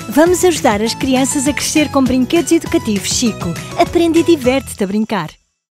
Vamos ajudar as crianças a crescer com brinquedos educativos Chico. Aprende e diverte-te a brincar.